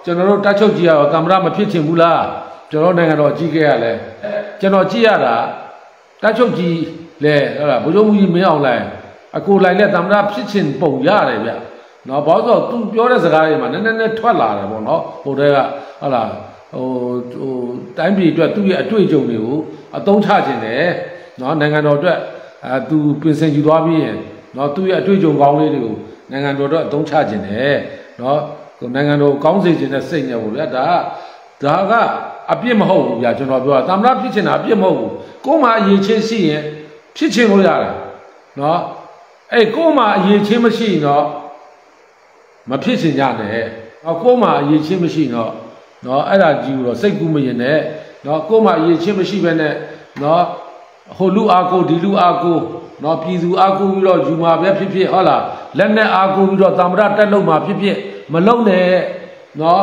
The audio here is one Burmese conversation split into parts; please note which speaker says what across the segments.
Speaker 1: ကျွန်တော်တို့တက်ချုပ်ကြီးရောသမ္မတမဖြစ်ချင်ဘူးလားကျွန်တော်နိုင်ငံတော်ကြီးခဲ့ရလဲကျွန်တော်ကြည့်ရတာတက်ချုပ်ကြီးလဲဟုတ်လားဗိုလ်ချုပ်ကြီးမင်းအောင်လှိုင်အကိုလိုက်လက်သမ္မတဖြစ်ချင်ပုံရတယ်ဗျနော်ဘာလို့ဆိုသူပြောတဲ့စကားတွေမှာနည်းနည်းထွက်လာတယ်ပေါ့နော်ဟိုတည်းကဟုတ်လားဟိုတိုင်းပြည်အတွက်သူ့ရဲ့အတွေ့အကြုံတွေကိုအသုံးချခြင်းတယ်နော်နိုင်ငံတော်အတွက်သူပြင်ဆင်ယူသွားပြီးရင်နော်သူ့ရဲ့အတွေ့အကြုံကောင်းလေးတွေကိုနိုင်ငံတော်အတွက်အသုံးချခြင်းတယ်နော်နိုင်ငံတော်ကောင်းစေခြင်းနဲ့စိတ်နဲ့ပေါ့ဗျာဒါကအပြစ်မဟုတ်ဘူးဗျာကျွန်တော်ပြောတာသမ္မတဖြစ်ချင်တာအပြစ်မဟုတ်ဘူးကိုယ်မှအရေးချင်းရှိရင်ဖြစ်ချင်လို့ရတယ်နော်အဲ့ကိုယ်မှအရေးချင်းမရှိရင်တော့မဖြစ်ချင်ကြနဲ့နော်ကိုယ်မှအရေးချင်းမရှိတော့နော်အဲ့ဒါကြီးတော့စိတ်ကူးမရင်နဲ့နော်ကိုယ်မှအရေးချင်းမရှိပဲနဲ့နော်ဟိုလူအားကိုဒီလူအားကိုနော်ပြည်သူအားကိုပြီးတော့ယူမှာပဲဖြစ်ဖြစ်ဟုတ်လားလက်နဲ့အားကိုပြီးတော့သမ္မတတက်လို့မှာဖြစ်ဖြစ်မလုံးနဲ့နော်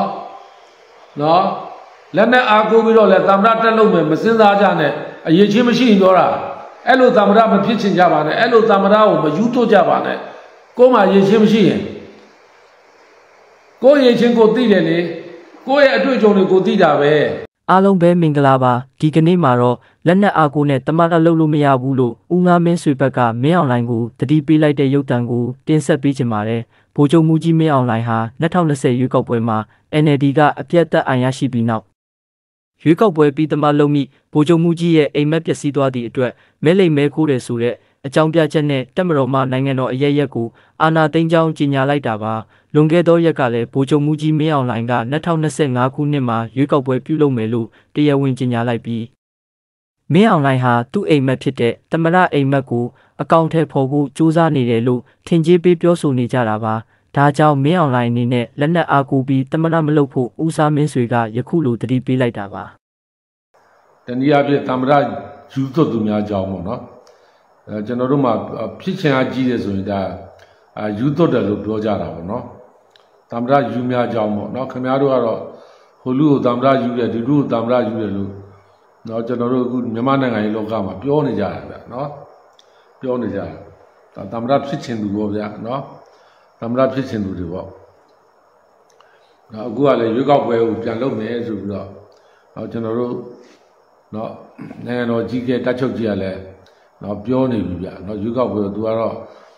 Speaker 1: လက်နဲ့အားကိုပြီးတော့လဲသမ္မတတက်လို့မယ်မစင်စားကြနဲ့အရေးချင်းမရှိရင်ပြောတာအဲ့လိုသမ္မတမဖြစ်ချင်ကြပါနဲ့အဲ့လိုသမ္မတကိုမယူတော့ကြပါနဲ့ကိုယ်မှအရေးချင်းမရှိရင်ကိုယ့်ရဲ့ချင်းကိုသိတယ်လေကိုယ့်ရဲ့အတွေ့အကြုံတွေကိုသိတာပဲ
Speaker 2: အားလုံးပဲမင်္ဂလာပါဒီကနေ့မှာတော့လက်နက်အားကိုနဲ့တမတ်လှုပ်လို့မရဘူးလို့ဦးငါမင်းဆွေဘက်ကမင်းအောင်လှိုင်ကိုတတိပေးလိုက်တဲ့ရုပ်တံကိုတင်ဆက်ပေးချင်ပါတယ်ဗိုလ်ချုပ်မှုကြီးမင်းအောင်လှိုင်ဟာ2020ရွေးကောက်ပွဲမှာ NLD ကအပြတ်သက်အနိုင်ရရှိပြီးနောက်ရွေးကောက်ပွဲပြီးတမတ်လုံမိဗိုလ်ချုပ်မှုကြီးရဲ့အိမ်မက်ပျက်စီးသွားသည့်အတွက်မဲလိမ်မဲခိုးတယ်ဆိုတဲ့အကြောင်းပြချက်နဲ့တက်မတော်မှနိုင်ငံတော်အရက်ကိုအာဏာသိမ်းကြောင်းကြေညာလိုက်တာပါလွန်ခဲ့သောရက်ကလည်းဗိုလ်ချုပ်မှုကြီးမင်းအောင်လှိုင်က2025ခုနှစ်မှာရွေးကောက်ပွဲပြုလုပ်မယ်လို့တရားဝင်ကြေညာလိုက်ပြီးမင်းအောင်လှိုင်ဟာသူ့အိမ်မက်ဖြစ်တဲ့တမရအိမ်မက်ကိုအကောင့်ထဲပေါ်ဖို့စူးစမ်းနေတယ်လို့ထင်ကြေးပေးပြောဆိုနေကြတာပါဒါကြောင့်မင်းအောင်လှိုင်အနေနဲ့လက်နက်အားကိုပြီးတမရမလုပ်ဖို့ဦးစားမင်းဆွေကယခုလိုတတိပေးလိုက်တာပါ
Speaker 1: တနည်းအားဖြင့်တမရယူသွတ်သူများကြောင်းပေါ့နော်ကျွန်တော်တို့မှာဖြစ်ချင်အားကြီးတယ်ဆိုရင်ဒါယူသွတ်တယ်လို့ပြောကြတာပေါ့နော်တမရယူများကြောင်းပေါ့နော်ခင်ဗျားတို့ကတော့ဟိုလူကိုတမရယူတယ်ဒီလူကိုတမရယူတယ်လို့နော်ကျွန်တော်တို့အခုမြန်မာနိုင်ငံရေးလောကမှာပြောနေကြတယ်ဗျနော်ပြောနေကြတယ်ဒါတမရဖြစ်ချင်သူပေါ့ဗျာနော်တမရဖြစ်ချင်သူတွေပေါ့နော်အခုကလည်းရွေးကောက်ပွဲကိုပြန်လုပ်မယ်ဆိုပြီးတော့နော်ကျွန်တော်တို့နော်နိုင်ငံတော်ကြီးကတက်ချုပ်ကြီးကလည်းနော်ပြောနေပြီဗျနော်ရွေးကောက်ပွဲသူကတော့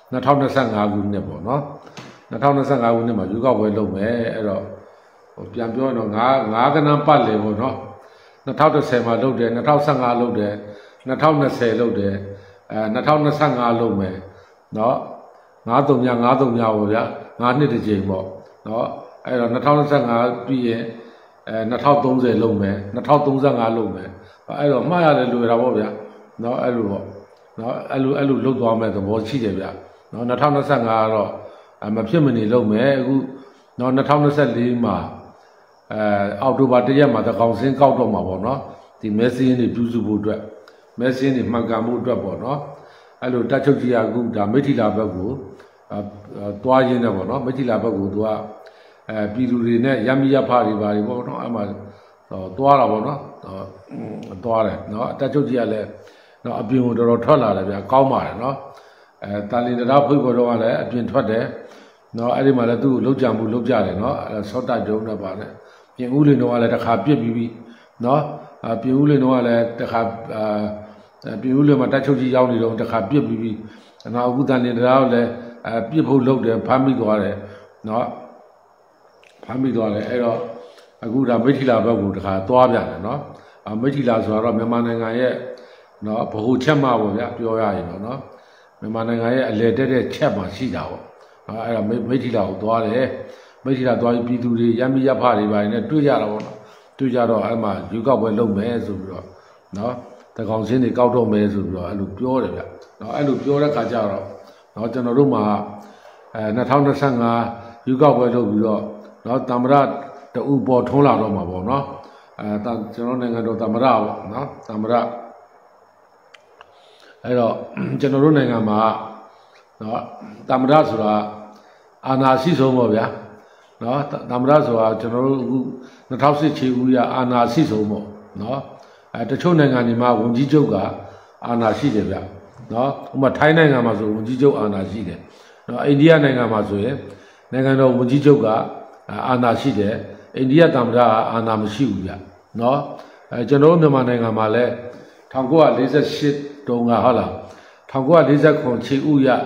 Speaker 1: 2025ခုနှစ်ပေါ့နော်2025ခုနှစ်မှာရွေးကောက်ပွဲလုပ်မယ်အဲ့တော့ပြန်ပြောရင်တော့9ကဏ္ဍပတ်လေပေါ့နော်2010မှာလုပ်တယ်2015လုပ်တယ်2020လုပ်တယ်2025လုပ်မယ်နော်93ညပေါ့ဗျာ9နှစ်တစ်ကြိမ်ပေါ့နော်အဲ့တော့2025ပြီးရင်2030လုပ်မယ်2035လုပ်မယ်အဲ့တော့မှားရတယ်လွယ်တာပေါ့ဗျာနော်အဲ့လိုပေါ့နော်အဲ့လိုလုပ်သွားမယ်သဘောရှိတယ်ဗျာနော်2025ကတော့မဖြစ်မနေလုပ်မယ်အခုနော်2024မှာအောက်တိုဘာ1ရက်မှာတကောင်စင်းကောက်တော့မှာပေါ့နော်ဒီမဲစင်းတွေပြုစုဖို့အတွက်မဲစင်းတွေမှန်ကန်မှုအတွက်ပေါ့နော်အဲ့လိုတက်ချုပ်ကြီးကအခုဒါမိထီလာဘက်ကိုသွားရင်းတယ်ပေါ့နော်မိထီလာဘက်ကိုသူကပြည်သူတွေနဲ့ရမီရဖတွေပါတွေပေါ့နော်အဲ့မှာသွားတာပေါ့နော်သွားတယ်နော်တက်ချုပ်ကြီးကလည်းနော်အပြင်ကိုတော်တော်ထွက်လာတယ်ဗျာကောင်းပါတယ်နော်တာလင်တရားဖွင့်ပေါ်တော့ကလည်းအပြင်ထွက်တယ်နော်အဲ့ဒီမှာလည်းသူ့ကိုလောက်ကြမှုလောက်ကြတယ်နော်ဆော့တိုက်တုံးနဲ့ပါနဲ့ပြင်ဦးလင်တော့ကလည်းတစ်ခါပြစ်ပြီးပြီနော်ပြင်ဦးလင်တော့ကလည်းတစ်ခါပြင်ဦးလင်မှာတက်ချုပ်ကြီးရောက်နေတော့တစ်ခါပြစ်ပြီးပြီနော်အခုတာလင်တရားကိုလည်းပြစ်ဖို့လုပ်တယ်ဖမ်းမိသွားတယ်နော်ဖမ်းမိသွားတယ်အဲ့တော့အခုဒါမိထီလာဘက်ကိုတစ်ခါသွားပြန်တယ်နော်မိထီလာဆိုတော့မြန်မာနိုင်ငံရဲ့နော်ဗဟိုချက်မှပေါ့ဗျာပြောရရင်တော့နော်မြန်မာနိုင်ငံရဲ့အလဲတက်တဲ့ချက်မှရှိတာပေါ့အဲ့ဒါမိထီလာကိုသွားတယ်မိထီလာသွားပြီးပြည်သူတွေရမီရဖတွေပါနေတွေ့ကြတာပေါ့နော်တွေ့ကြတော့အဲ့မှာယူကောက်ပွဲလုပ်မယ်ဆိုပြီးတော့နော်တကောင်စင်းတွေကောက်တော့မယ်ဆိုပြီးတော့အဲ့လိုပြောတယ်ဗျနော်အဲ့လိုပြောတဲ့ခါကျတော့နော်ကျွန်တော်တို့မှာ2025ယူကောက်ပွဲလုပ်ပြီးတော့နော်တမရတူပေါ်ထုံးလာတော့မှာပေါ့နော်ကျွန်တော်နိုင်ငံတော်တမရပေါ့နော်တမရအဲ့တော့ကျွန်တော်တို့နိုင်ငံမှာနော်တမရဆိုတာအာဏာရှိဆုံးပေါ့ဗျာနော်တမရဆိုတာကျွန်တော်တို့အခု2008ချီဦးရအာဏာရှိဆုံးပေါ့နော်တချို့နိုင်ငံတွေမှာဝန်ကြီးချုပ်ကအာဏာရှိတယ်ဗျနော်ဥပမာထိုင်းနိုင်ငံမှာဆိုဝန်ကြီးချုပ်အာဏာရှိတယ်နော်အိန္ဒိယနိုင်ငံမှာဆိုရင်နိုင်ငံတော်ဝန်ကြီးချုပ်ကအာဏာရှိတယ်အိန္ဒိယသမ္မတအာဏာမရှိဘူးဗျနော်ကျွန်တော်တို့မြန်မာနိုင်ငံမှာလည်း1948တုန်းကဟုတ်လား1949ခြေဥရ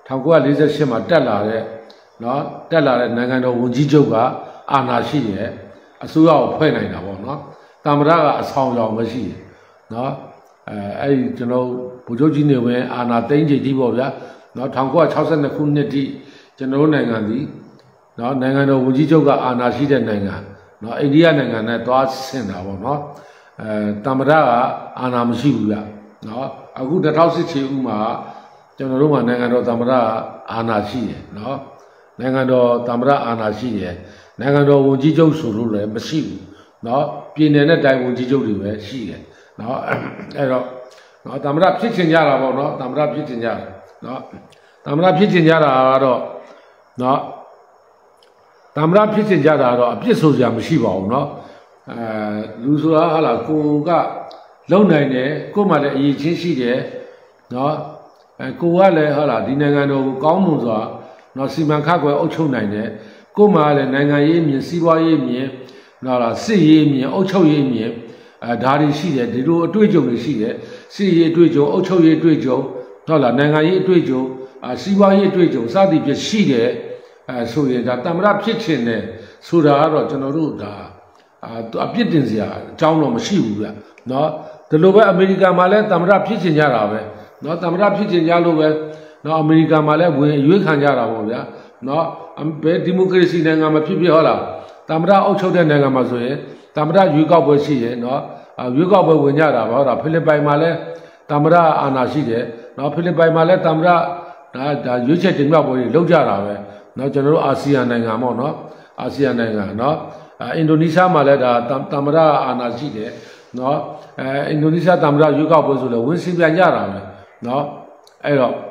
Speaker 1: 1948မှာတက်လာတဲ့နော်တက်လာတဲ့နိုင်ငံတော်ဝန်ကြီးချုပ်ကအာဏာရှိတယ်အစိုးရကိုဖွဲ့နိုင်တာပေါ့နော်သမ္မတကအဆောင်ရောင်မရှိတယ်နော်အဲ့ဒီကျွန်တော်ဗိုလ်ချုပ်ကြီးနေဝင်အာဏာသိမ်းချိန်ကြီးပေါ့ဗျာနော်1962ခုနှစ်ထိကျွန်တော်တို့နိုင်ငံဒီနော်နိုင်ငံတော်ဝန်ကြီးချုပ်ကအာဏာရှိတဲ့နိုင်ငံနော်အိန္ဒိယနိုင်ငံနဲ့သွားဆင်တာပေါ့နော်သမ္မတကအာဏာမရှိဘူးဗျနော်အခု2018ခြေဥမှာကျွန်တော်တို့မှာနိုင်ငံတော်သမ္မတအာဏာရှိတယ်နော်နိုင်ငံတော်သမ္မတအာဏာရှိတယ်နိုင်ငံတော်ဝန်ကြီးချုပ်ဆိုလို့လည်းမရှိဘူးနော်ပြည်နယ်နဲ့တိုင်းဝန်ကြီးချုပ်တွေပဲရှိတယ်နော်အဲ့တော့နော်သမ္မတဖြစ်ချင်ကြတာပေါ့နော်သမ္မတဖြစ်ချင်ကြတယ်နော်သမ္မတဖြစ်ချင်ကြတာကတော့နော်သမ္မတဖြစ်ချင်ကြတာတော့အပြစ်ဆိုစရာမရှိပါဘူးနော်လူဆိုတာဟာလားကိုကလုံနိုင်တယ်ကိုမှလည်းအရေးချင်းရှိတယ်နော်ကိုကလည်းဟာလားဒီနိုင်ငံတော်ကိုကောင်းမွန်စွာနော်စီမံခန့်ခွဲအုပ်ချုပ်နိုင်တယ်ကိုမှလည်းနိုင်ငံရေးမြင်စီးပွားရေးမြင်နော်လားစစ်ရေးမြင်အုပ်ချုပ်ရေးမြင်ဒါတွေရှိတယ်ဒီလိုအတွေ့အကြုံတွေရှိတယ်စစ်ရေးအတွေ့အကြုံအုပ်ချုပ်ရေးအတွေ့အကြုံဟုတ်လားနိုင်ငံရေးအတွေ့အကြုံစီးပွားရေးအတွေ့အကြုံစသည်ဖြင့်ရှိတယ်ဆိုရင်ဒါသမ္မတဖြစ်ချင်တယ်ဆိုတာကတော့ကျွန်တော်တို့ဒါအပြစ်တင်စရာအကြောင်းတော့မရှိဘူးဗျနော်ဒီလိုပဲအမေရိကန်မှာလည်းသမ္မတဖြစ်ချင်ကြတာပဲနော်သမ္မတဖြစ်ချင်ကြလို့ပဲနော်အမေရိကန်မှာလည်းဝင်ရွေးခံကြတာပေါ့ဗျာနော်ဘယ်ဒီမိုကရေစီနိုင်ငံမှာဖြစ်ဟုတ်လားသမ္မတအုပ်ချုပ်တဲ့နိုင်ငံမှာဆိုရင်သမ္မတရွေးကောက်ပွဲရှိတယ်နော်ရွေးကောက်ပွဲဝင်ကြတာပါဟုတ်လားဖိလစ်ပိုင်မှာလည်းသမ္မတအာဏာရှိတယ်နော်ဖိလစ်ပိုင်မှာလည်းသမ္မတဒါရွေးချယ်တင်မြှောက်ပွဲတွေလုပ်ကြတာပဲနော်ကျွန်တော်တို့အာဆီယံနိုင်ငံပေါ့နော်အာဆီယံနိုင်ငံနော်အင်ဒိုနီးရှားမှာလည်းဒါသမ္မတအာဏာရှိတယ်နော်အင်ဒိုနီးရှားသမ္မတရွေးကောက်ပွဲဆိုလည်းဝင်စီပြန်ကြတာပဲနော်အဲ့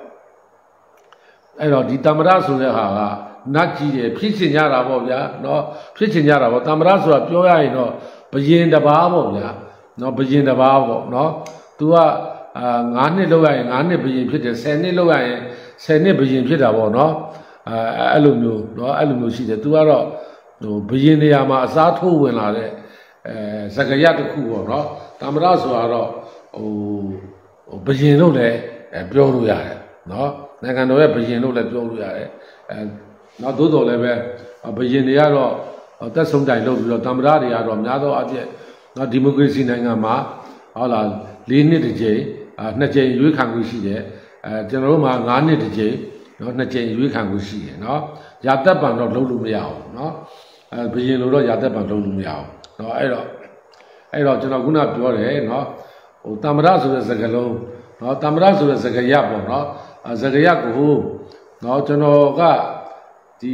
Speaker 1: တော့ဒီသမ္မတဆိုတဲ့ဟာကနတ်ကြီးတယ်ဖြစ်ချင်ကြတာပေါ့ဗျာနော်ဖြစ်ချင်ကြတာပေါ့သမ္မတဆိုတာပြောရရင်တော့ဘယင်တစ်ပါးပေါ့ဗျာနော်ဘယင်တစ်ပါးပေါ့နော်သူက9နှစ်လောက်ရရင်9နှစ်ဘယင်ဖြစ်တယ်10နှစ်လောက်ရရင်10နှစ်ဘယင်ဖြစ်တာပေါ့နော်အဲ့လိုမျိုးနော်အဲ့လိုမျိုးရှိတယ်သူကတော့ဟိုဘယင်နေရာမှာအစားထိုးဝင်လာတဲ့စကားရတစ်ခုပေါ့နော်သမ္မတဆိုတာတော့ဟိုဘယင်လို့လည်းပြောလို့ရတယ်နော်နိုင်ငံတော်ရဲ့ဘယင်လို့လည်းပြောလို့ရတယ်နောက်သို့တော်လည်းပဲဘယင်တွေကတော့တက်ဆုံးတိုင်လုပ်ပြီးတော့သမ္မတတွေကတော့များသောအားဖြင့်နော်ဒီမိုကရေစီနိုင်ငံမှာဟုတ်လား4နှစ်တစ်ကြိမ်2ကြိမ်ရွေးခံခွင့်ရှိတယ်ကျွန်တော်တို့မှာ9နှစ်တစ်ကြိမ်နော်2ကြိမ်ရွေးခံခွင့်ရှိတယ်နော်ရာသက်ပံတော့လုပ်လို့မရဘူးနော်ဘယင်လို့တော့ရာသက်ပံလုပ်လို့မရဘူးနော်အဲ့တော့ကျွန်တော်ခုနပြောတယ်နော်ဟိုသမ္မတဆိုတဲ့စကားလုံးနော်သမ္မတဆိုတဲ့စကားရပေါ့နော်စကားရကိုနော်ကျွန်တော်ကဒီ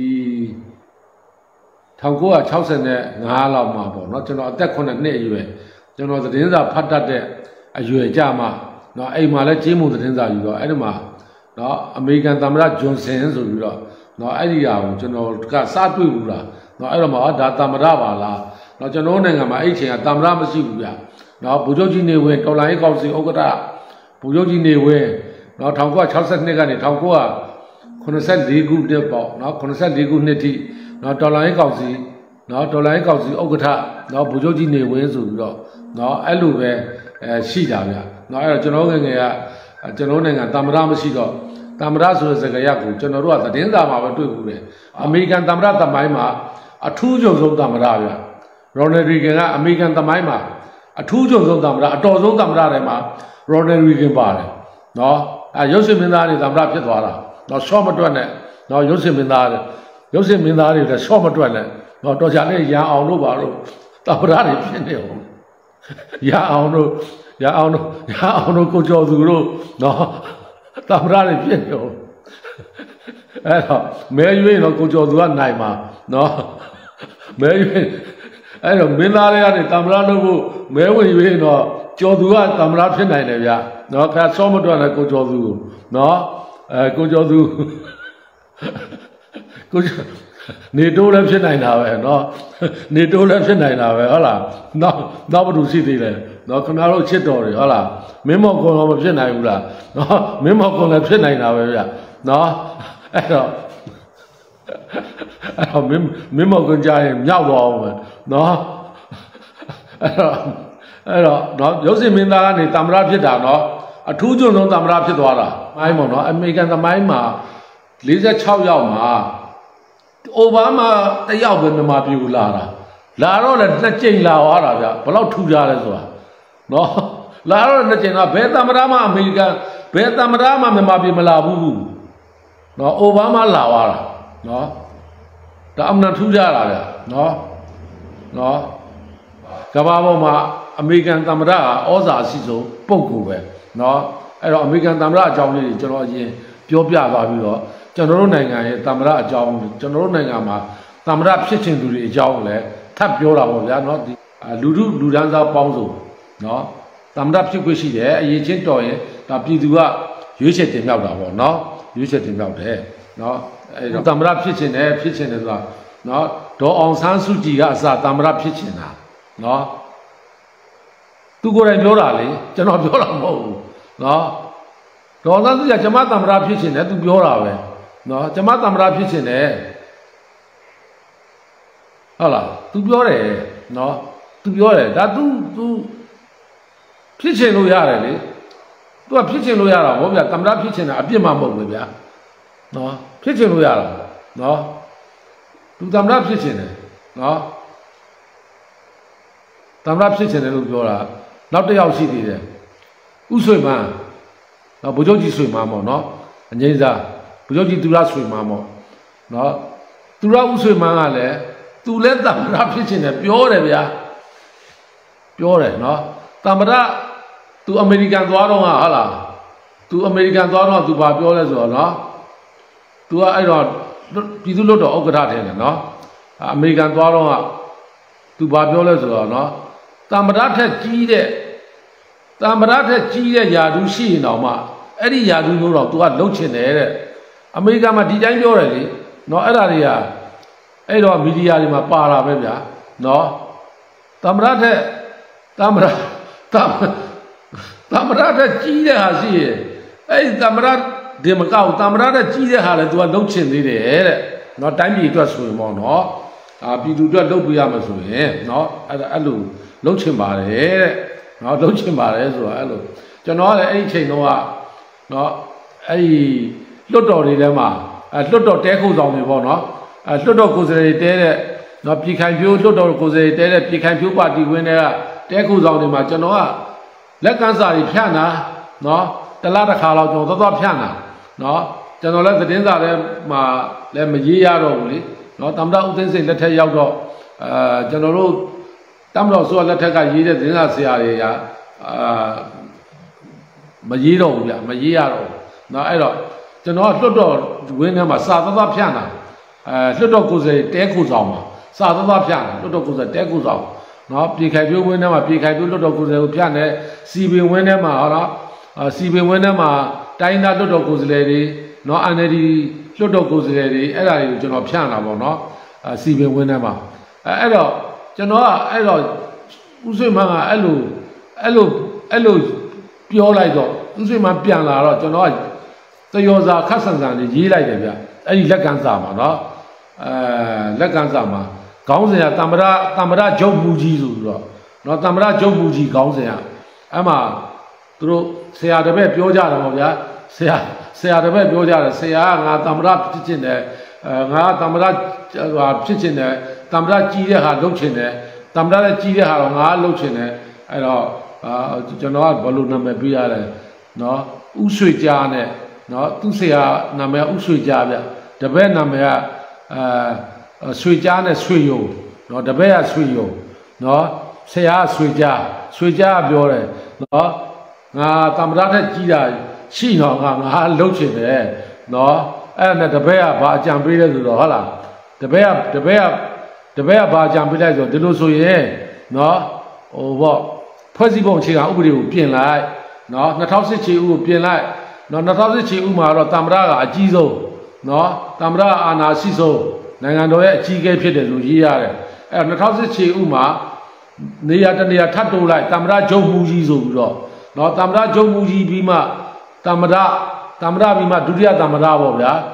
Speaker 1: 1965လောက်မှာပေါ့နော်ကျွန်တော်အသက်9နှစ်အရွယ်ကျွန်တော်သတင်းစာဖတ်တတ်တဲ့အရွယ်ကြမှာနော်အိမ်မှာလည်းကြေးမုံသတင်းစာယူတော့အဲ့ဒီမှာနော်အမေရိကန်သမ္မတဂျွန်ဆင်ဆိုပြီးတော့နော်အဲ့ဒီဟာကိုကျွန်တော်ကစတွေ့ဘူးလားနော်အဲ့တော့မှဒါသမ္မတပါလားနော်ကျွန်တော်နိုင်ငံမှာအဲ့ချိန်ကသမ္မတမရှိဘူးဗျနော်ဗိုလ်ချုပ်ကြီးနေဝင်တော်လိုင်းကောင်စီဥက္ကဋ္ဌဗိုလ်ချုပ်ကြီးနေဝင်နော်1962ကနေ1984ခုနှစ်ပေါ့နော်84ခုနှစ်ထိနော်တော်လိုင်းကောင်စီနော်တော်လိုင်းကောင်စီဥက္ကဋ္ဌနော်ဗိုလ်ချုပ်ကြီးနေဝင်ဆိုပြီးတော့နော်အဲ့လိုပဲရှိတာဗျနော်အဲ့တော့ကျွန်တော်ငယ်ငယ်ကကျွန်တော်နိုင်ငံသမ္မတမရှိတော့သမ္မတဆိုတဲ့စကားရပ်ကိုကျွန်တော်တို့ကသတင်းစာမှာပဲတွေ့ဘူးတယ်အမေရိကန်သမ္မတသမိုင်းမှာအထူးချုပ်ဆုံးသမ္မတဗျရော်နယ်ရီဂန်ကအမေရိကန်သမိုင်းမှာအထူးချုပ်ဆုံးသမ္မတအတော်ဆုံးသမ္မတတွေမှာရော်နယ်ရီဂန်ပါတယ်နော်ရုပ်ရှင်မင်းသားတွေသမ္မတဖြစ်သွားတာနော်ရှော့မတွက်နဲ့နော်ရုပ်ရှင်မင်းသားတွေလည်းရှော့မတွက်နဲ့နော်တော်ကြလေးရန်အောင်လို့ပါလို့သမ္မတတွေဖြစ်နေအောင်ရအောင်တို့ကိုကျော်သူတို့နော်သမ္မတတွေဖြစ်နေအောင်အဲ့တော့မဲရွေးတော့ကိုကျော်သူကနိုင်မှာနော်မဲရွေးအဲ့တော့မင်းသားတွေကနေသမ္မတလုပ်ဖို့မဲဝင်ရွေးတော့ကျော်သူကသမ္မတဖြစ်နိုင်တယ်ဗျနော်ခါစောမတွက်နဲ့ကိုကျော်သူနော်ကိုကျော်သူနေတိုးလည်းဖြစ်နိုင်တာပဲเนาะနေတိုးလည်းဖြစ်နိုင်တာပဲဟုတ်လားနောက်ဘာလို့ရှိသေးလဲเนาะခင်ဗျားတို့ချစ်တော်တွေဟုတ်လားမင်းမော်ကွန်တော့မဖြစ်နိုင်ဘူးလားเนาะမင်းမော်ကွန်လည်းဖြစ်နိုင်တာပဲဗျเนาะအဲ့တော့မင်းမောက်ကွန်းကြရင်မြောက်တော့အောင်ပဲနော်အဲ့တော့ရုပ်စင်မင်းသားကနေတမ္မရဖြစ်တာနော်အထူးကျွန်းဆုံးတမ္မရဖြစ်သွားတာမိုင်းပေါ့နော်အမေရိကန်သမိုင်းမှာ46ယောက်မှာအိုဘားမားတစ်ယောက်ပဲမြန်မာပြည်ကိုလာတော့လည်း2ကြိမ်လာသွားတာဗျဘယ်လောက်ထူကြလဲဆိုတာနော်လာတော့2ကြိမ်တော့ဘယ်တမ္မရမှအမေရိကန်ဘယ်တမ္မရမှမြန်မာပြည်မလာဘူးနော်အိုဘားမားလာသွားတာနော်ဒါအမှန်ထူကြတာဗျနော်ကမ္ဘာပေါ်မှာအမေရိကန်သမ္မတကဩဇာအရှိဆုံးပုဂ္ဂိုလ်ပဲเนาะအဲ့တော့အမေရိကန်သမ္မတအကြောင်းလေးတွေကျွန်တော်အရင်ပြောပြသွားပြီးတော့ကျွန်တော်တို့နိုင်ငံရဲ့သမ္မတအကြောင်းကျွန်တော်တို့နိုင်ငံမှာသမ္မတဖြစ်ချင်သူတွေအကြောင်းလည်းထပ်ပြောတာပေါ့ဗျာเนาะဒီလူဒန်းစားပေါင်းစုံเนาะသမ္မတဖြစ်ခွင့်ရှိတယ်အရေးချင်းတော်ရင်ဒါပြည်သူကရွေးချယ်တင်မြှောက်တာပေါ့เนาะရွေးချယ်တင်မြှောက်တယ်เนาะအဲ့တော့သမ္မတဖြစ်ချင်တယ်ဆိုတာเนาะဒေါ်အောင်ဆန်းစုကြည်ကအစသမ္မတဖြစ်ချင်တာเนาะသူကိုယ်တိုင်ပြောတာလေကျွန်တော်ပြောတာမဟုတ်ဘူးနော်ဒေါ်သားစုကကျမသမ္မတဖြစ်ရှင်တယ်သူပြောတာပဲနော်ကျမသမ္မတဖြစ်ရှင်တယ်ဟုတ်လားသူပြောတယ်နော်သူပြောတယ်ဒါသူဖြစ်ရှင်လို့ရတယ်လေသူကဖြစ်ရှင်လို့ရတာဗောဗျာသမ္မတဖြစ်ရှင်တာအပြစ်မှမဟုတ်ဘူးဗျာနော်ဖြစ်ရှင်လို့ရတာနော်သူသမ္မတဖြစ်ရှင်တယ်နော်သမ္မတဖြစ်ရှင်တယ်လို့ပြောတာနောက်တစ်ယောက်ရှိသေးတယ်ဥဆွေမန်းဗိုလ်ချုပ်ကြီးဆွေမန်းပေါ့နော်အငိမ့်စားဗိုလ်ချုပ်ကြီးသူရဆွေမန်းပေါ့နော်သူရဥဆွေမန်းကလည်းသူလည်းသမ္မတဖြစ်ချင်တယ်ပြောတယ်ဗျာပြောတယ်နော်သမ္မတသူအမေရိကန်သွားတော့ဟာလားသူအမေရိကန်သွားတော့သူဘာပြောလဲဆိုတော့နော်သူကအဲ့တော့ပြည်သူ့လွှတ်တော်ဥက္ကဋ္ဌထဲတယ်နော်အမေရိကန်သွားတော့ကသူဘာပြောလဲဆိုတော့နော်သမ္မတထက်ကြီးတဲ့ယာဒူးရှိရင်တော့မှအဲ့ဒီယာဒူးမျိုးတော့ तू ကလှုပ်ချင်တယ်တဲ့အမေရိကန်မှာဒီတိုင်းပြောတယ်လေနော်အဲ့ဒါတွေကအဲ့တော့မီဒီယာတွေမှာပါလာပဲဗျာနော်သမ္မတထက်ကြီးတဲ့ဟာရှိရင်အဲ့ဒီသမ္မတဒီမကောက်သမ္မတထက်ကြီးတဲ့ဟာလည်း तू ကလှုပ်ချင်သေးတယ်တဲ့နော်တိုင်းပြည်အတွက်ဆိုရင်ပေါ့နော်ပြည်သူအတွက်လှုပ်ပြရမှာဆိုရင်နော်အဲ့လိုလှုပ်ချင်ပါတယ်တဲ့နော်လှုပ်ချင်ပါတယ်ဆိုတာအဲ့လိုကျွန်တော်ကလည်းအဲ့ဒီချိန်တော့ကနော်အဲ့ဒီလွတ်တော်တွေထဲမှာလွတ်တော်တဲခုဆောင်တွေပေါ့နော်လွတ်တော်ကိုယ်စားလှယ်တဲတဲ့နော်ပြည်ခိုင်ဖြိုးလွတ်တော်ကိုယ်စားလှယ်တဲတဲ့ပြည်ခိုင်ဖြိုးပါတီဝင်တွေကတဲခုဆောင်တွေမှာကျွန်တော်ကလက်ကမ်းစာတွေဖြန့်တာနော်တစ်လားတစ်ခါလောက်ကျွန်တော်သွားဖြန့်တာနော်ကျွန်တော်လည်းသတင်းစာထဲမှာလည်းမရေးရတော့ဘူးလေနော်သမ္မတဦးသိန်းစိန်လက်ထက်ရောက်တော့ကျွန်တော်တို့တမတော်ဆိုလက်ထက်ကရေးတဲ့သတင်းစာဆရာတွေကမရေးတော့ဘူးဗျမရေးရတော့เนาะအဲ့တော့ကျွန်တော်ကလွတ်တော်ဝင်းထဲမှာစာသားဖြန့်တာလွတ်တော်ကိုယ်စားတဲခုဆောင်မှာစာသားဖြန့်တာလွတ်တော်ကိုယ်စားတဲခုဆောင်เนาะပြည်ခိုင်ပြိုးဝင်းထဲမှာပြည်ခိုင်ပြိုးလွတ်တော်ကိုယ်စားကိုဖြန့်တယ်စီပင်ဝင်းထဲမှာဟောတော့စီပင်ဝင်းထဲမှာတိုင်းသားလွတ်တော်ကိုယ်စားတွေเนาะ NLD လွတ်တော်ကိုယ်စားတွေအဲ့ဒါတွေကိုကျွန်တော်ဖြန့်တာပေါ့เนาะစီပင်ဝင်းထဲမှာအဲ့တော့ကျွန်တော်ကအဲ့တော့ဥဆွေမန်းကအဲ့လိုပြောလိုက်တော့ဥဆွေမန်းပြန်လာတော့ကျွန်တော်ကသရောစာခတ်ဆန်ဆန်လေးရေးလိုက်တယ်ဗျအဲ့ဒီလက်ကမ်းစာမှာနော်လက်ကမ်းစာမှာခေါင်းစဉ်ကသမ္မတဂျုတ်မူကြီးဆိုပြီးတော့နော်သမ္မတဂျုတ်မူကြီးခေါင်းစဉ်ကအဲ့မှာသူတို့ဆရာတပည့်ပြောကြတယ်ပေါ့ဗျာဆရာတပည့်ပြောကြတယ်ဆရာကငါသမ္မတဖြစ်ချင်တယ်ငါသမ္မတဖြစ်ချင်တယ်သမ္မတကြီးတဲ့ဟာလုပ်ချင်တယ်သမ္မတလည်းကြီးတဲ့ဟာတော့ငါလုပ်ချင်တယ်အဲ့တော့ကျွန်တော်ကဘယ်လိုနာမည်ပေးရတယ်နော်ဥဆွေကြားနဲ့နော်သူ့ဆရာနာမည်ဥဆွေကြားဗျတပည့်နာမည်ကဆွေကြားနဲ့ဆွေယုံနော်တပည့်ကဆွေယုံနော်ဆရာကဆွေကြားပြောတယ်နော်ငါသမ္မတထက်ကြီးတာရှိတော့ငါလုပ်ချင်တယ်နော်အဲ့ဒါနဲ့တပည့်ကဘာအကြံပေးလဲဆိုတော့ဟုတ်လားတပည့်ကဘာအကြံပေးလိုက်ဆိုဒီလိုဆိုရင်နော်ဟိုပေါ့ဖွဲ့စည်းပုံအခြေခံဥပဒေကိုပြင်လိုက်နော်2008ခြေဥကိုပြင်လိုက်နော်2008ခြေဥမှာတော့သမ္မတကအကြီးဆုံးနော်သမ္မတအာဏာရှိဆုံးနိုင်ငံတော်ရဲ့အကြီးအကဲဖြစ်တယ်လို့ရေးရတယ်အဲ့2008ခြေဥမှာနေရာတနေရာထပ်တိုးလိုက်သမ္မတဂျုံမူကြီးဆိုပြီးတော့နော်သမ္မတဂျုံမူကြီးပြီးမှသမ္မတပြီးမှဒုတိယသမ္မတပေါ့ဗျာ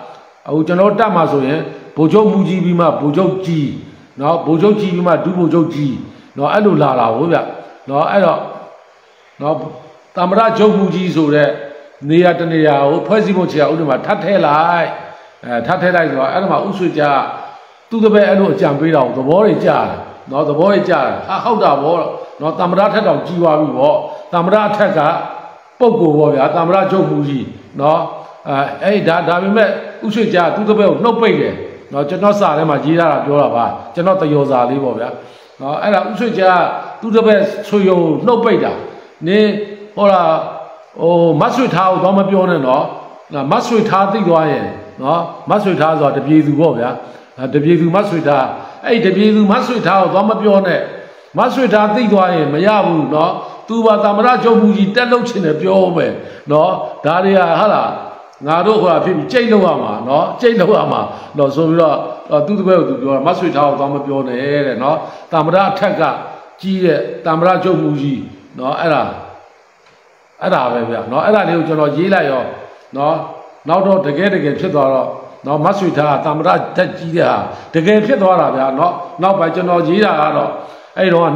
Speaker 1: အခုကျွန်တော်တက်မှာဆိုရင်ဗိုလ်ချုပ်မူကြီးပြီးမှဗိုလ်ချုပ်ကြီးနော်ဗိုလ်ချုပ်ကြီးပြီးမှဒုဗိုလ်ချုပ်ကြီးနော်အဲ့လိုလာတာဟုတ်ဗျနော်အဲ့တော့နော်သမ္မတချုပ်မူကြီးဆိုတဲ့နေရာတနေရာကိုဖွဲ့စည်းဖို့ချရာဥပဒေမှာထပ်ထဲလိုက်ထပ်ထဲလိုက်ဆိုတော့အဲ့ဒါမှာဥဆွေကြသူ့တပည့်အဲ့လိုအကြံပေးတာကိုသဘောတွေကြားတယ်နော်သဘောတွေကြားတယ်ဟုတ်တာဗောနော်သမ္မတထက်တော့ကြီးသွားပြီဗောသမ္မတအထက်ကပုဂ္ဂိုလ်ဗောဗျာသမ္မတချုပ်မူကြီးနော်အဲ့ဒါပေမဲ့ဥဆွေကြသူ့တပည့်ကိုနှုတ်ပိတ်တယ်နော်ကျွန်တော်စာထဲမှာရေးထားတာပြောတာပါကျွန်တော်တယောစာလေးဗောဗျာနော်အဲ့ဒါဥဆွေကြသူ့တပည့်ဆွေယုံနှုတ်ပိတ်တာနေဟောတာမတ်ဆွေထားကိုတော့မပြောနဲ့နော်မတ်ဆွေထားသိသွားရင်နော်မတ်ဆွေထားဆိုတာတပြေသူပေါ့ဗျာတပြေသူမတ်ဆွေထားအဲ့တပြေသူမတ်ဆွေထားကိုတော့မပြောနဲ့မတ်ဆွေထားသိသွားရင်မရဘူးနော်သူပါသမ္မတချုပ်မှုကြီးတက်လို့ချင်တယ်ပြောမယ်နော်ဒါတွေကဟာလားငါတို့ဟိုဖြစ်ပြီးကြိတ်လောက်ရမှာနော်ကြိတ်လောက်ရမှာတော့ဆိုပြီးတော့သူ့တပည့်ကိုသူပြောတာမတ်ဆွေထားကိုတော့မပြောနဲ့တဲ့နော်သမ္မတအထက်ကကြီးတဲ့သမ္မတချုပ်မှုကြီးနော်အဲ့ဒါပဲဗျာเนาะအဲ့ဒါလေးကိုကျွန်တော်ရေးလိုက်ရောเนาะနောက်တော့တကယ်ဖြစ်သွားတော့เนาะမတ်ဆွေထားသမ္မတတက်ကြီးတဲ့ဟာတကယ်ဖြစ်သွားတာဗျာเนาะနောက်ပိုင်းကျွန်တော်ရေးတာကတော့အဲ့တော့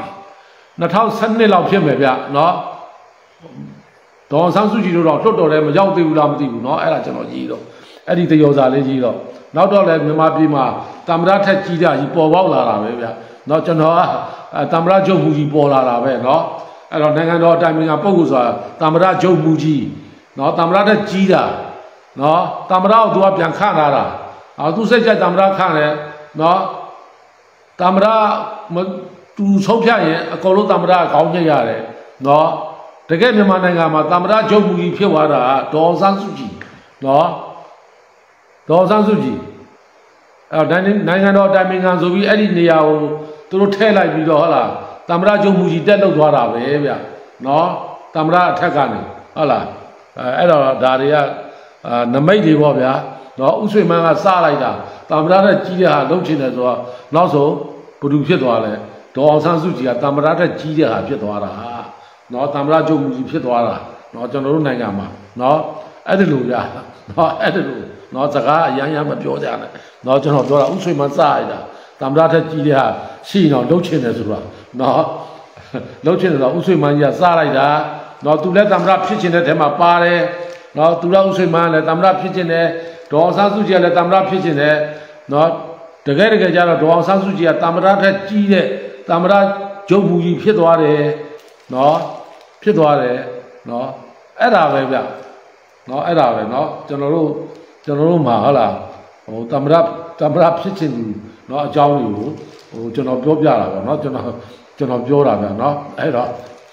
Speaker 1: 2012လောက်ဖြစ်မယ်ဗျာเนาะဒေါ်ဆန်းစုကြည်တို့တော့လွတ်တော်တယ်မရောက်သေးဘူးလားမသိဘူးเนาะအဲ့ဒါကျွန်တော်ရေးတော့အဲ့ဒီတယောစာလေးရေးတော့နောက်တော့လည်းမြန်မာပြည်မှာသမ္မတထက်ကြီးတာကြီးပေါ်ပေါက်လာတာပဲဗျာเนาะကျွန်တော်ကသမ္မတချုပ်မှုကြီးပေါ်လာတာပဲเนาะအဲ့တော့နိုင်ငံတော်အတိုင်ပင်ခံပုဂ္ဂိုလ်ဆိုတာသမ္မတချုပ်မှုကြီးနော်သမ္မတတက်ကြီးတာနော်သမ္မတကိုသူကပြန်ခန့်လာတာသူစိတ်ကြိုက်သမ္မတခန့်တယ်နော်သမ္မတသူဆုံးဖြတ်ရင်အကုန်လုံးသမ္မတခေါင်းညှိရတယ်နော်တကယ်မြန်မာနိုင်ငံမှာသမ္မတချုပ်မှုကြီးဖြစ်သွားတာဒေါ်ဆန်းစုကြည်နော်ဒေါ်ဆန်းစုကြည်အဲ့တော့နိုင်ငံတော်အတိုင်ပင်ခံဆိုပြီးအဲ့ဒီနေရာကိုသူတို့ထည့်လိုက်ပြီးတော့ဟုတ်လားသမ္မတချုပ်မှုကြီးတက်လောက်သွားတာပဲဗျနော်သမ္မတအထက်ကနေဟုတ်လားအဲ့တော့ဒါတွေကနမိတ်တွေပေါ့ဗျာနော်ဥဆွေမန်းကစလိုက်တာသမ္မတတက်ကြီးတဲ့ဟာလုံးချင်တယ်ဆိုတော့နောက်ဆုံးဘယ်သူဖြစ်သွားလဲဒေါ်အောင်ဆန်းစုကြည်ကသမ္မတတက်ကြီးတဲ့ဟာဖြစ်သွားတာနော်သမ္မတချုပ်မှုကြီးဖြစ်သွားတာနော်ကျွန်တော်တို့နိုင်ငံမှာနော်အဲ့ဒီလိုဗျာနော်အဲ့ဒီလိုနော်စကားအရန်မပြောကြနဲ့နော်ကျွန်တော်ပြောတာဥဆွေမန်းစလိုက်တာသမ္မတတက်ကြီးတဲ့ဟာရှိတော့လုံးချင်တယ်ဆိုတာနော်လုံးချင်တယ်ဆိုတော့ဥဆွေမန်းကြီးကစလိုက်တာနော်သူလည်းသမ္မတဖြစ်ချင်တဲ့ထဲမှာပါတယ်နော်သူလည်းဥဆွေမန်းလည်းသမ္မတဖြစ်ချင်တယ်ဒေါ်အောင်ဆန်းစုကြည်လည်းသမ္မတဖြစ်ချင်တယ်နော်တကယ်ကြတော့ဒေါ်အောင်ဆန်းစုကြည်ကသမ္မတထက်ကြီးတဲ့သမ္မတချုပ်မှုကြီးဖြစ်သွားတယ်နော်ဖြစ်သွားတယ်နော်အဲ့ဒါပဲဗျနော်အဲ့ဒါပဲနော်ကျွန်တော်တို့မှာဟုတ်လားသမ္မတဖြစ်ချင်သူနော်အကြောင်းတွေကိုကျွန်တော်ပြောပြတာပေါ့နော်ကျွန်တော်ပြောတာဗျနော်အဲ့တော့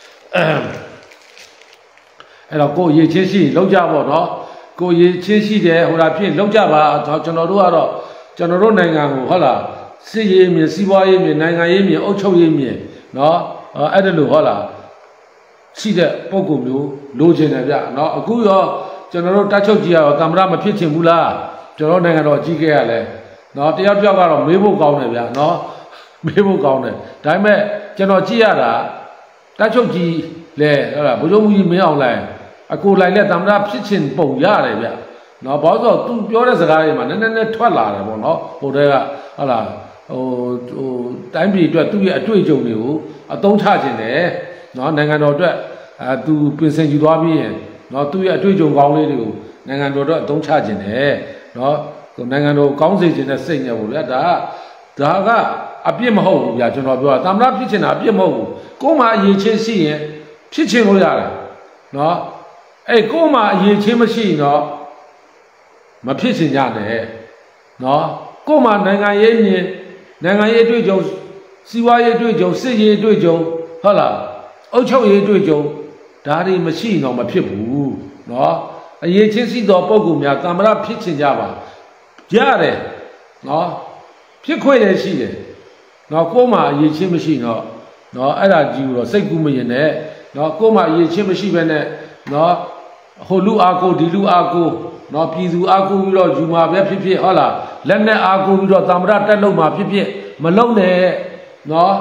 Speaker 1: ကိုရေချင်းရှိလောက်ကြပေါ့နော်ကိုရေချင်းရှိတယ်ဟိုဒါဖြစ်လောက်ကြပါကျွန်တော်တို့ကတော့ကျွန်တော်တို့နိုင်ငံကိုဟုတ်လားစစ်ရေးမြေစီးပွားရေးမြေနိုင်ငံရေးမြေအုပ်ချုပ်ရေးမြေနော်အဲ့ဒါလို့ဟုတ်လားရှိတဲ့ပုံကူမျိုးလိုချင်တယ်ဗျနော်အခုရောကျွန်တော်တို့တက်ချုပ်ကြီးကတော့သမ္မတမဖြစ်ချင်ဘူးလားကျွန်တော်နိုင်ငံတော်ကြီးခဲ့ရလဲနော်တယောက်ကတော့မေးဖို့ကောင်းတယ်ဗျနော်မေးဖို့ကောင်းတယ်ဒါပေမဲ့ကျွန်တော်ကြည့်ရတာတက်ချုပ်ကြီးလဲဟုတ်လားဗိုလ်ချုပ်ကြီးမင်းအောင်လိုက်အကိုလိုက်လက်သမ္မတဖြစ်ချင်ပုံရတယ်ဗျနော်ဘာလို့ဆိုသူပြောတဲ့စကားတွေမှာနည်းနည်းထွက်လာတယ်ပေါ့နော်ဟိုတဲကဟုတ်လားတိုင်းပြည်အတွက်သူ့ရဲ့အတွေ့အကြုံတွေကိုအသုံးချခြင်းတယ်နော်နိုင်ငံတော်အတွက်သူပြင်ဆင်ယူသွားပြီးရင်နော်သူ့ရဲ့အတွေ့အကြုံကောင်းလေးတွေကိုနိုင်ငံတော်အတွက်အသုံးချခြင်းတယ်နော်နိုင်ငံတော်ကောင်းစေခြင်းနဲ့စိတ်နဲ့ပေါ့ဗျာဒါကအပြစ်မဟုတ်ဘူးဗျာကျွန်တော်ပြောတာသမ္မတဖြစ်ချင်တာအပြစ်မဟုတ်ဘူးကိုယ်မှအရေးချင်းရှိရင်ဖြစ်ချင်လို့ရတယ်နော်အဲ့ကိုယ်မှအရေးချင်းမရှိရင်တော့မဖြစ်ချင်ကြနဲ့နော်ကိုယ်မှနိုင်ငံရေးမြင်နိုင်ငံရေးတွေ့ကြုံစီးပွားရေးတွေ့ကြုံစစ်ရေးတွေ့ကြုံဟုတ်လားအုပ်ချုပ်ရေးတွေ့ကြုံဒါတွေမရှိရင်တော့မဖြစ်ဘူးနော်အရေးချင်းရှိသောပုဂ္ဂိုလ်များသမ္မတဖြစ်ချင်ကြပါရတယ်နော်ဖြစ်ခွင့်လည်းရှိတယ်နော်ကိုယ်မှအရေးချင်းမရှိတော့နော်အဲ့ဒါကြီးတော့စိတ်ကူးမရင်နဲ့နော်ကိုယ်မှအရေးချင်းမရှိဘဲနဲ့နော်ဟိုလူအားကိုဒီလူအားကိုနော်ပြည်သူအားကိုပြီးတော့ယူမှာပဲဖြစ်ဖြစ်ဟုတ်လားလက်နဲ့အားကိုပြီးတော့သမ္မတတက်လို့မှာဖြစ်ဖြစ်မလုံနဲ့နော်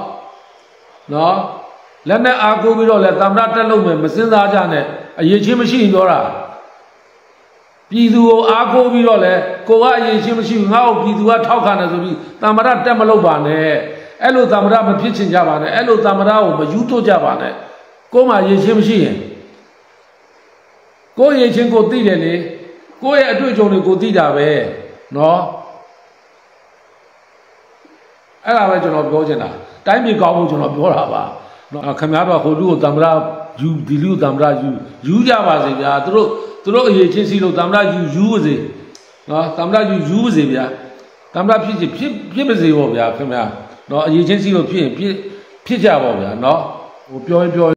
Speaker 1: လက်နဲ့အားကိုပြီးတော့လဲသမ္မတတက်လို့မယ်မစင်စားကြနဲ့အရေးချင်းမရှိရင်ပြောတာပပြည်သူကိုအားကိုးပြီးတော့လေကိုကအရေးချင်းမရှိဘူးငါ့ကိုပြည်သူကထောက်ခံတယ်ဆိုပြီးတမ္မရတက်မလုပ်ပါနဲ့အဲ့လိုတမ္မရမဖြစ်ချင်ကြပါနဲ့အဲ့လိုတမ္မရကိုမယူသွတ်ကြပါနဲ့ကိုမှရေးချင်းမရှိရင်ကိုရေးချင်းကိုသိတယ်လေကိုရဲ့အတွေ့အကြုံတွေကိုသိတာပဲနော်အဲ့ဒါပဲကျွန်တော်ပြောချင်တာတိုင်းပြည်ကောင်းဖို့ကျွန်တော်ပြောတာပါနော်ခင်ဗျားတို့ဟိုလူကိုတမ္မရယူဒီလူကိုတမ္မရယူကြပါစေဗျာသူတို့အရေးချင်းစီလို့တမ္မရယူပါစေနော်တမ္မရယူပါစေဗျာတမ္မရဖြစ်ပါစေပေါ့ဗျာခင်ဗျာနော်အရေးချင်းစီလို့ဖြစ်ရင်ဖြစ်ကြပါဗျာနော်ဟိုပြော